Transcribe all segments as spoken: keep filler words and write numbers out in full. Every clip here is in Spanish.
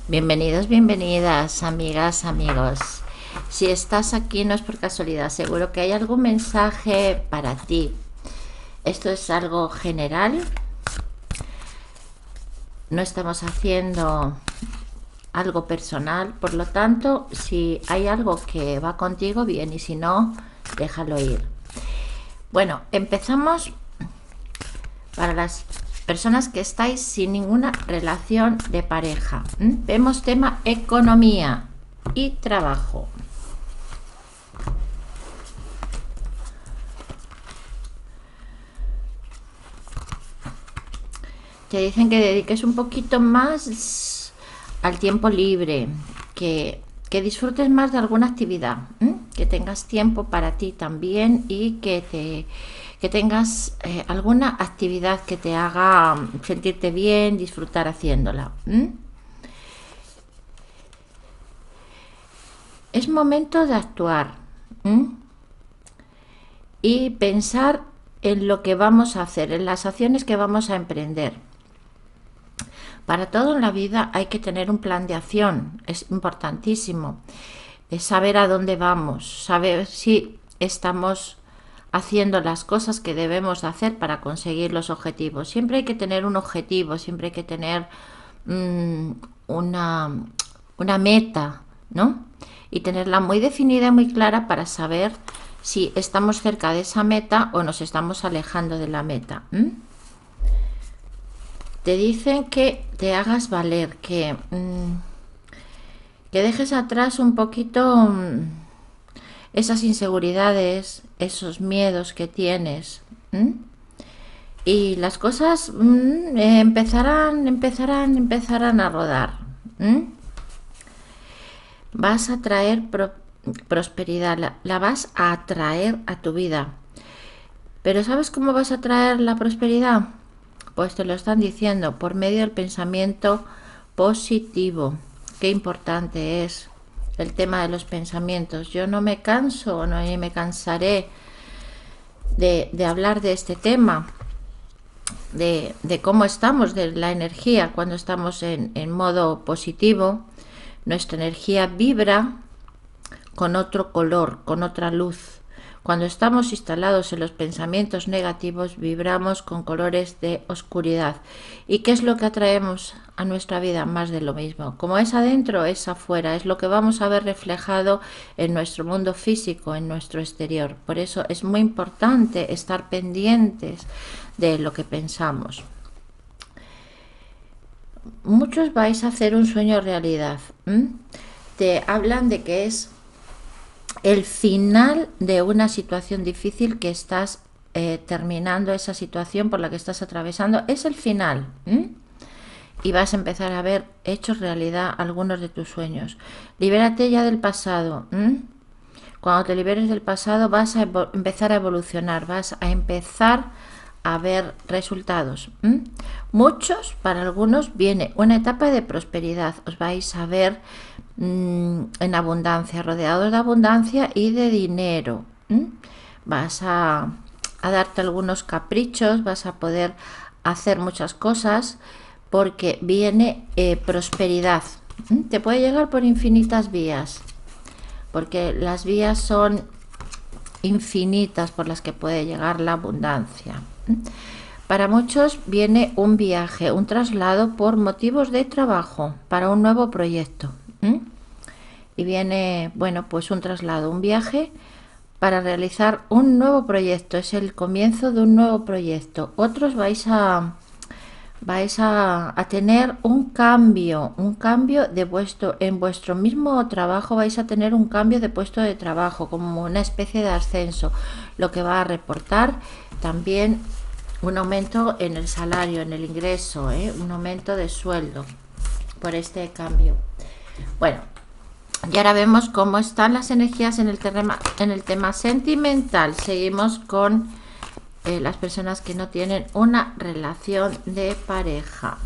Bienvenidos, bienvenidas, amigas, amigos. Si estás aquí no es por casualidad, seguro que hay algún mensaje para ti. Esto es algo general. No estamos haciendo algo personal, por lo tanto, si hay algo que va contigo, bien, y si no, déjalo ir. Bueno, empezamos para las personas que estáis sin ninguna relación de pareja. ¿Mm? Vemos tema economía y trabajo. Te dicen que dediques un poquito más al tiempo libre, que, que disfrutes más de alguna actividad, ¿eh? Que tengas tiempo para ti también y que, te, que tengas eh, alguna actividad que te haga sentirte bien, disfrutar haciéndola. ¿eh? Es momento de actuar ¿eh? y pensar en lo que vamos a hacer, en las acciones que vamos a emprender. Para todo en la vida hay que tener un plan de acción, es importantísimo. Es saber a dónde vamos, saber si estamos haciendo las cosas que debemos hacer para conseguir los objetivos. Siempre hay que tener un objetivo, siempre hay que tener mmm, una, una meta, ¿no? Y tenerla muy definida y muy clara para saber si estamos cerca de esa meta o nos estamos alejando de la meta. ¿Mm? Te dicen que te hagas valer, que, mmm, que dejes atrás un poquito mmm, esas inseguridades, esos miedos que tienes. ¿m? Y las cosas mmm, empezarán, empezarán, empezarán a rodar. ¿m? Vas a traer pro prosperidad, la, la vas a atraer a tu vida. Pero ¿sabes cómo vas a traer la prosperidad? Pues te lo están diciendo, por medio del pensamiento positivo. Qué importante es el tema de los pensamientos. Yo no me canso, no me cansaré de, de hablar de este tema, de, de cómo estamos, de la energía cuando estamos en, en modo positivo. Nuestra energía vibra con otro color, con otra luz. Cuando estamos instalados en los pensamientos negativos, vibramos con colores de oscuridad. ¿Y qué es lo que atraemos a nuestra vida? Más de lo mismo. Como es adentro, es afuera. Es lo que vamos a ver reflejado en nuestro mundo físico, en nuestro exterior. Por eso es muy importante estar pendientes de lo que pensamos. Muchos vais a hacer un sueño realidad. ¿Mm? Te hablan de que es el final de una situación difícil que estás eh, terminando, esa situación por la que estás atravesando, es el final. ¿eh? Y vas a empezar a ver hechos realidad algunos de tus sueños. Libérate ya del pasado. ¿eh? Cuando te liberes del pasado vas a empezar a evolucionar, vas a empezar a ver resultados. ¿eh? Muchos, para algunos, viene una etapa de prosperidad. Os vais a ver en abundancia, rodeados de abundancia y de dinero. ¿Mm? Vas a, a darte algunos caprichos, vas a poder hacer muchas cosas porque viene eh, prosperidad. ¿Mm? Te puede llegar por infinitas vías, porque las vías son infinitas por las que puede llegar la abundancia. ¿Mm? Para muchos viene un viaje, un traslado por motivos de trabajo para un nuevo proyecto. ¿Mm? Y viene, bueno, pues un traslado, un viaje para realizar un nuevo proyecto. Es el comienzo de un nuevo proyecto. Otros vais a vais a, a tener un cambio, un cambio de vuestro, en vuestro mismo trabajo vais a tener un cambio de puesto de trabajo, como una especie de ascenso, lo que va a reportar también un aumento en el salario, en el ingreso, ¿eh? un aumento de sueldo por este cambio. Bueno, y ahora vemos cómo están las energías en el tema, en el tema sentimental. Seguimos con eh, las personas que no tienen una relación de pareja.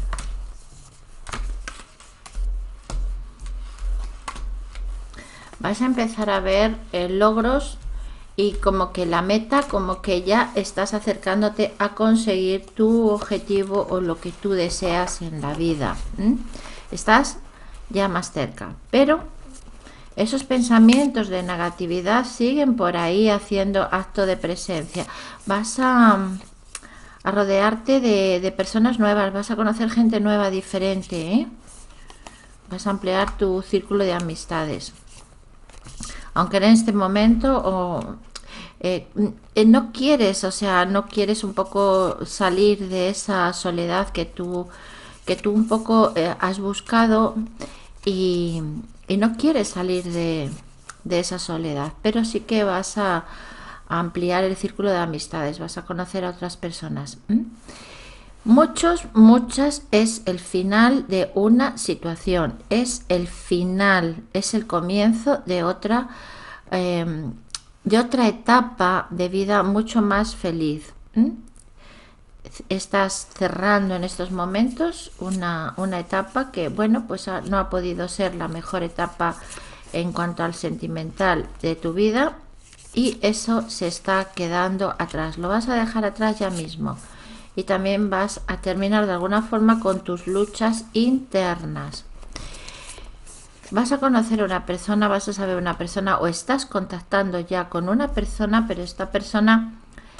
Vas a empezar a ver eh, logros y como que la meta, como que ya estás acercándote a conseguir tu objetivo o lo que tú deseas en la vida. ¿Mm? Estás ya más cerca. Pero esos pensamientos de negatividad siguen por ahí haciendo acto de presencia. Vas a, a rodearte de, de personas nuevas, vas a conocer gente nueva, diferente, ¿eh? Vas a ampliar tu círculo de amistades. Aunque en este momento o, eh, no quieres, o sea, no quieres un poco salir de esa soledad que tú, que tú un poco eh, has buscado y, y no quieres salir de, de esa soledad, pero sí que vas a, a ampliar el círculo de amistades, vas a conocer a otras personas. ¿Mm? Muchos, muchas es el final de una situación, es el final, es el comienzo de otra, eh, de otra etapa de vida mucho más feliz. ¿Mm? Estás cerrando en estos momentos una, una etapa que, bueno, pues no ha podido ser la mejor etapa en cuanto al sentimental de tu vida y eso se está quedando atrás, lo vas a dejar atrás ya mismo. Y también vas a terminar de alguna forma con tus luchas internas. Vas a conocer a una persona, vas a saber una persona o estás contactando ya con una persona, pero esta persona,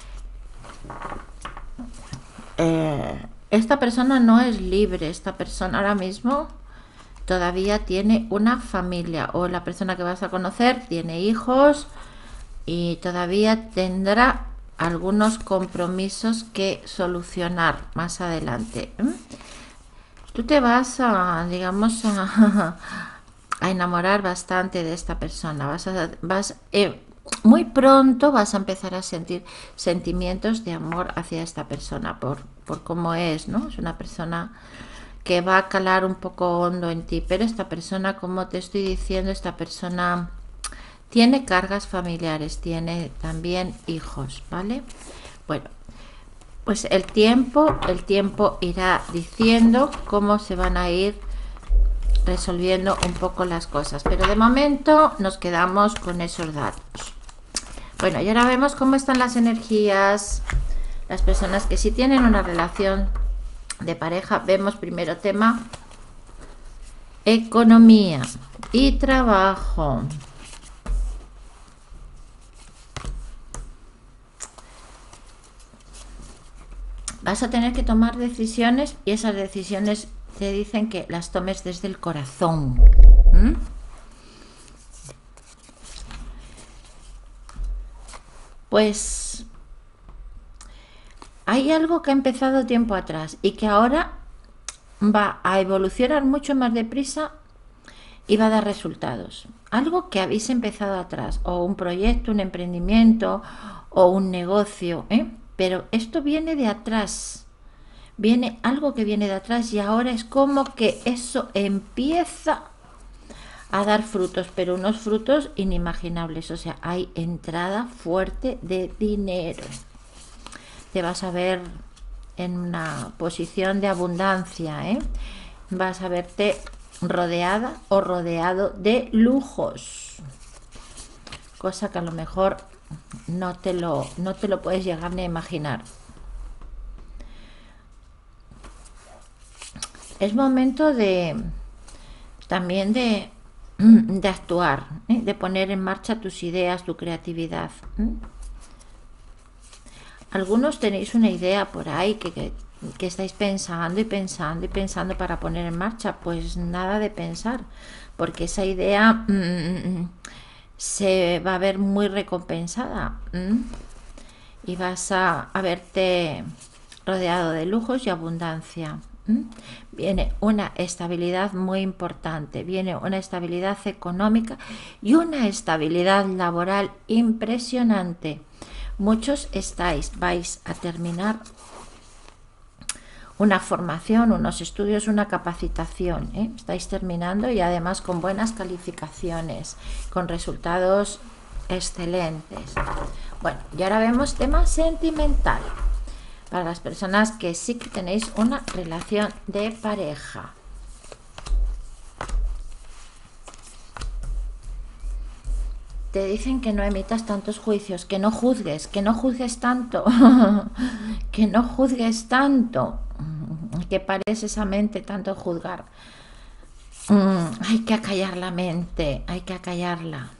eh, esta persona no es libre, esta persona ahora mismo todavía tiene una familia o la persona que vas a conocer tiene hijos y todavía tendrá algunos compromisos que solucionar más adelante. ¿eh? Tú te vas a, digamos, a, a enamorar bastante de esta persona. Vas a, vas, eh, muy pronto vas a empezar a sentir sentimientos de amor hacia esta persona por, por cómo es, ¿no? Es una persona que va a calar un poco hondo en ti, pero esta persona, como te estoy diciendo, esta persona tiene cargas familiares, tiene también hijos, ¿vale? Bueno, pues el tiempo, el tiempo irá diciendo cómo se van a ir resolviendo un poco las cosas, pero de momento nos quedamos con esos datos. Bueno, y ahora vemos cómo están las energías, las personas que sí tienen una relación de pareja. Vemos primero tema economía y trabajo. Vas a tener que tomar decisiones y esas decisiones te dicen que las tomes desde el corazón. ¿Mm? Pues hay algo que ha empezado tiempo atrás y que ahora va a evolucionar mucho más deprisa y va a dar resultados. Algo que habéis empezado atrás, o un proyecto, un emprendimiento o un negocio, ¿eh? Pero esto viene de atrás, viene algo que viene de atrás y ahora es como que eso empieza a dar frutos, pero unos frutos inimaginables, o sea, hay entrada fuerte de dinero. Te vas a ver en una posición de abundancia, ¿eh? Vas a verte rodeada o rodeado de lujos, cosa que a lo mejor no te lo, no te lo puedes llegar ni a imaginar. Es momento de también de, de actuar, ¿eh? De poner en marcha tus ideas, tu creatividad. ¿eh? Algunos tenéis una idea por ahí que, que, que estáis pensando y pensando y pensando para poner en marcha. Pues nada de pensar, porque esa idea mmm, se va a ver muy recompensada ¿m? y vas a, a verte rodeado de lujos y abundancia. ¿m? Viene una estabilidad muy importante, viene una estabilidad económica y una estabilidad laboral impresionante. Muchos estáis, vais a terminar una formación, unos estudios, una capacitación, ¿eh? Estáis terminando y además con buenas calificaciones, con resultados excelentes. Bueno, y ahora vemos tema sentimental, para las personas que sí que tenéis una relación de pareja. Te dicen que no emitas tantos juicios, que no juzgues, que no juzgues tanto, que no juzgues tanto, que pares esa mente tanto juzgar. Mm, hay que acallar la mente, hay que acallarla.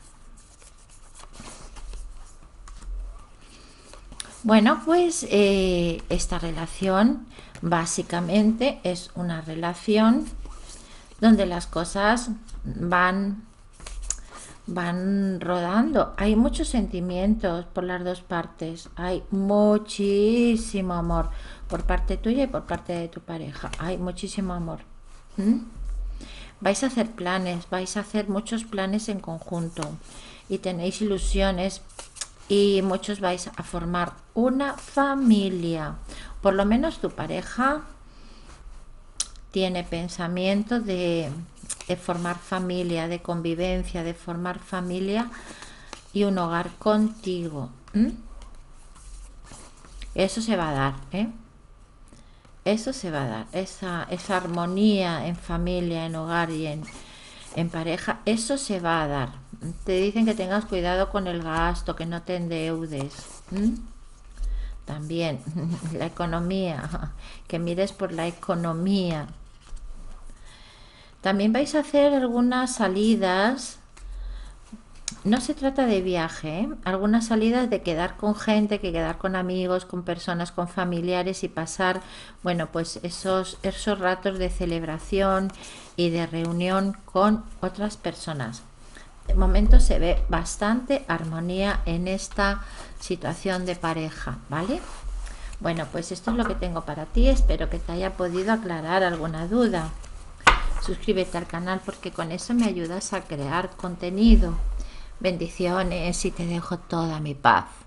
Bueno, pues eh, esta relación básicamente es una relación donde las cosas van, van rodando. Hay muchos sentimientos por las dos partes. Hay muchísimo amor por parte tuya y por parte de tu pareja. Hay muchísimo amor. ¿Mm? Vais a hacer planes, vais a hacer muchos planes en conjunto y tenéis ilusiones y muchos vais a formar una familia. Por lo menos tu pareja tiene pensamiento de, de formar familia, de convivencia, de formar familia y un hogar contigo. ¿Mm? Eso se va a dar, ¿eh? Eso se va a dar, esa, esa armonía en familia, en hogar y en, en pareja, eso se va a dar. Te dicen que tengas cuidado con el gasto, que no te endeudes. ¿Mm? También la economía, que mires por la economía. También vais a hacer algunas salidas. No se trata de viaje, ¿eh? Algunas salidas de quedar con gente, que quedar con amigos, con personas, con familiares y pasar, bueno, pues esos, esos ratos de celebración y de reunión con otras personas. De momento se ve bastante armonía en esta situación de pareja, ¿vale? Bueno, pues esto es lo que tengo para ti. Espero que te haya podido aclarar alguna duda. Suscríbete al canal porque con eso me ayudas a crear contenido. Bendiciones y te dejo toda mi paz.